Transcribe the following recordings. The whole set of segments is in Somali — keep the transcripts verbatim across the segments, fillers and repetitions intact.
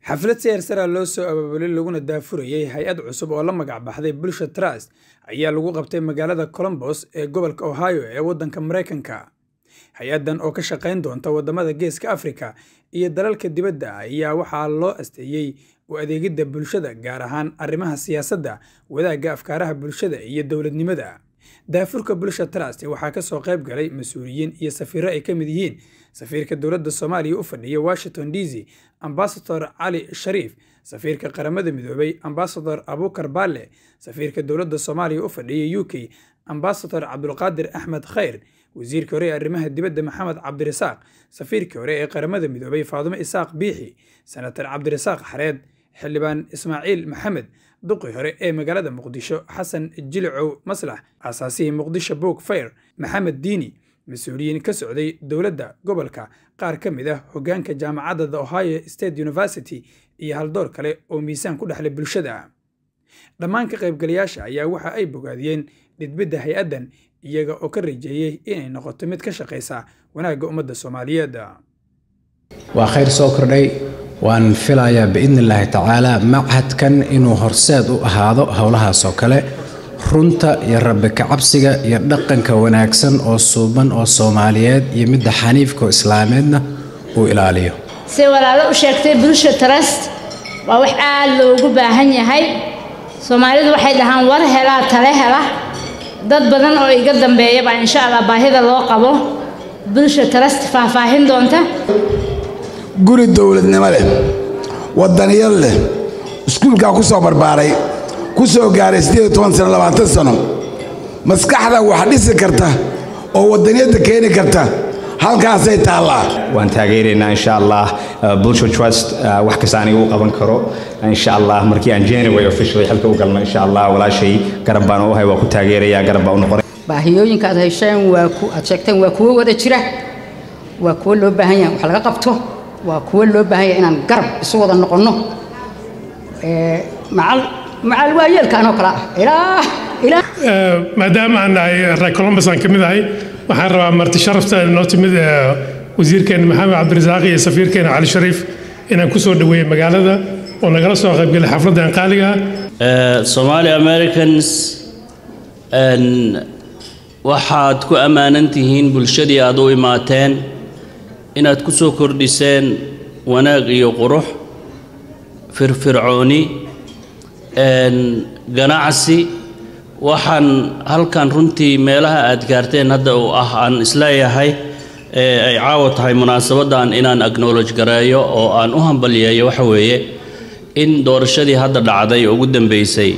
xaflad siyar sare loo soo abaabulay laguna daafurayay hay'ad cusub oo la magac baxday Bulsho Trust ayaa lagu qabtay magaalada Columbus ee gobolka Ohio ee waddanka Mareykanka. Hay'adan oo ka shaqeyn doonta wadamada Geeska Afrika iyo dalalka dibadda ayaa waxaa loo asteeyay u adeegidda bulshada gaar ahaan arrimaha siyaasadda, wadaagga afkaaraha bulshada iyo dowladnimada. daafurka Bulsho Trust waxaa ka soo qayb galay mas'uuliyiin iyo safiiro ay ka mid yihiin safiirka dowladda Soomaaliya u fadhiya Washington D C Ambassador Ali Sharif, safiirka qaramada midoobay Ambassador Abukar Baale, safiirka dowladda Soomaaliya u fadhiya U K Ambassador Abdulqaadir Ahmed Khayr, wasiirka hore ee arrimaha dibadda Maxamed Cabdirasaaq, safiirka hore ee qaramada midoobay Faadimo Isaaq Biixi, Senator Cabdirasaaq Xareed, xildhibaan Ismaaciil Maxamed, duqii hore ee magaalada Muqdisho Xasan Jilcow Maslax, aasaasihii Muqdisho Book Fair Maxamed Diini, mas'uuliyiin ka socday dowladda gobolka, qaar ka mid ah hoggaanka jaamacadda The Ohio State University iyo haldoor kale oo miisaan ku dhexlay bulshada. Dhammaan ka qaybgalayaasha ayaa waxa ay bogaadiyeen dhidbidda hay'adan iyaga oo ka rajeeyay inay noqoto mid ka shaqeysa wanaagga ummadda Soomaaliyeed. waa khayr soo kordhay waan filayaa biidnillaahi tacaala machadkan inuu horseed u ahaado howlahaas oo kale runta iyo rabbi ka cabsiga iyo dhaqanka wanaagsan oo suuban oo Soomaaliyeed iyo midda xaniifka islaameedna uu ilaaliyo. si walaalo u sheegtay Bulsho Trust waa wax aad loogu baahan yahay. Soomaalidu waxay dhahaan war helaa tale hela. dad badan oo iga dambeeya baa insha Allah baahida loo qabo Bulsho Trust faahfaahin doonta. guri dowladnimo leh, wadaniyad leh, iskuulka ku soo barbaaray, ku soo gaaray siddeed iyo toban sano labaatan sano, maskaxda wax dhisi karta oo wadaniyada keeni karta halkaasay taallaa. waan taageeraynaa insha Allah Bulsho Trust wax kasta anigu qaban karo insha Allah markii aan January officially halka u galno insha Allah walaashay garab baan u hay waa ku taageerayaa garab baan u noqon. baahiyooyinka aad hesheen waa ku aad sheegteen waa kuwa wada jira, waa kuwa loo baahan yahay wax laga qabto, waa kuwa loo baahan yahay inaan garab isu wada noqono ee macal macal waayeelka anoo kala ah ilaa ilaa maadaama aan nahay Columbus aan kamid ahay waxaan rabaa marti sharafta noo timid wasiirkeena Maxamed Cabdirasaaq iyo safiirkeena Ali Sharif inaan ku soo dhaweeyo magaalada oo nagala soo qayb galay xafladan qaaliga ah. Somali Americans and waxaad ku amaanan tihiin bulshadii aad u imaateen inaad ku soo kordhiseen wanaag iyo qurux, firfircooni, ganacsi. waxaan halkan runtii meelaha aad gaarteen hadda oo ah aan isleeyahay ay caawa tahay munaasabadan inaan acknowledge gareeyo oo aan u hambaliyeeyo waxa weeye in doorashadii hadda dhacday ugu dambeysay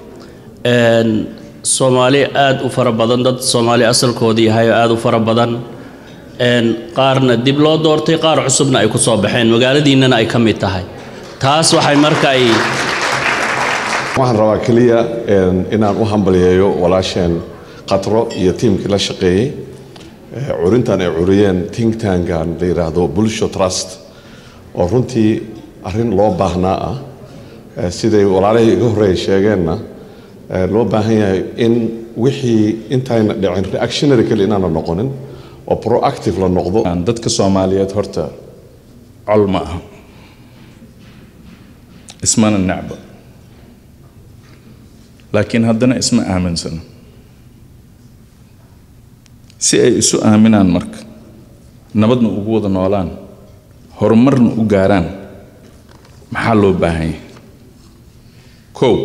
Soomaali aad u fara badan, dad Soomaali asalkoodii yahay aad u fara badan, qaarna dib loo doortay, qaar cusubna ay ku soo baxeen, magaaladiinana ay ka mid tahay. taas waxay marka ay waxaan rabaa kaliya inaan u hambaliyeeyo walaasheen Qatro iyo tiimkii la shaqeeyay curintan ay curiyeen think tankan la yiraahdo Bulsho Trust oo runtii arrin loo baahnaa ah siday walaalay iga horeeyay sheegeenna loo baahan yahay in wixii intayna dhicin reactionary kale inaan noqonin oo proactive la noqdo. dadka Soomaaliyeed horta culma ah ismana nacba laakiin haddana isma aaminsan si ay isu aaminaan marka nabadna ugu wada noolaan horumarna u gaaraan maxaa loo baahan yahay kow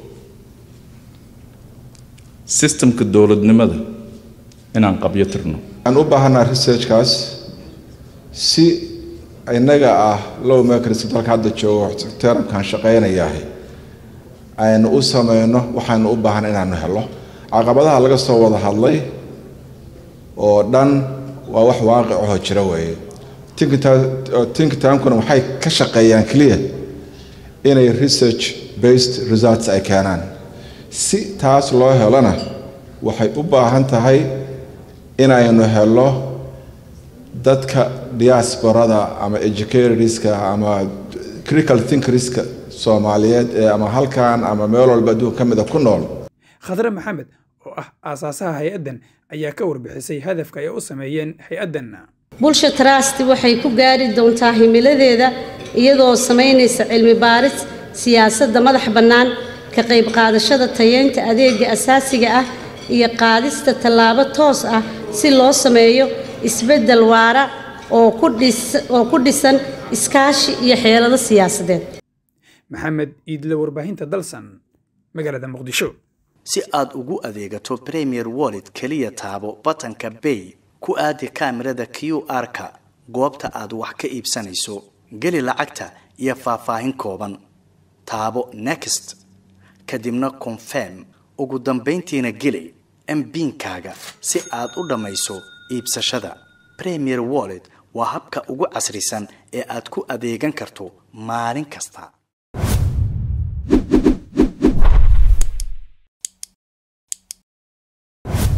systemka dowladnimada inaan qabyo tirno. aan u baahanaa researchkaas si inaga ah lawmakers dalka hadda joogo teeramkan shaqeynayahay aynu u sameeyno waxaanu u baahan inaanu helo caqabadaha laga soo wada hadlay oo dhan waa wax waaqic ah oo jira weeye. think tankuna waxay ka shaqeeyaan kaliya inay research based results ay keenaan. si taas loo helana waxay u baahan tahay inaynu helo dadka diasporada ama educatorska ama critical thinkerska Soomaaliyeed ee ama halkan ama meel walba adduunka ka mid ah ku nool. Khadra Maxamed oo ah aasaasaha hay'adan ayaa ka warbixisay hadafka ay u sameeyeen hay'adan. Bulsho Trust waxay ku gaari doontaa himiladeeda iyadoo samaynaysa cilmi baaris siyaasadda madax bannaan ka qayb qaadashada tayeynta adeega asaasiga ah iyo qaadista tallaabo toos ah si loo sameeyo isbeddel waara oo ku dhis oo ku dhisan iskaashi iyo xeelado siyaasadeed. maxamed iidle warbaahinta dalsan magaalada muqdisho. si aad ugu adeegato Premier Wallet kaliya taabo batanka Pay ku aadi kaamirada Q R-ka goobta aad wax ka iibsanayso gali lacagta iyo faahfaahin kooban taabo Next kadibna Confirm ugu dambeyntiina gali M PIN-kaaga si aad u dhamayso iibsashada. Premier Wallet waa habka ugu casrisan ee aad ku adeegan karto maalin kasta.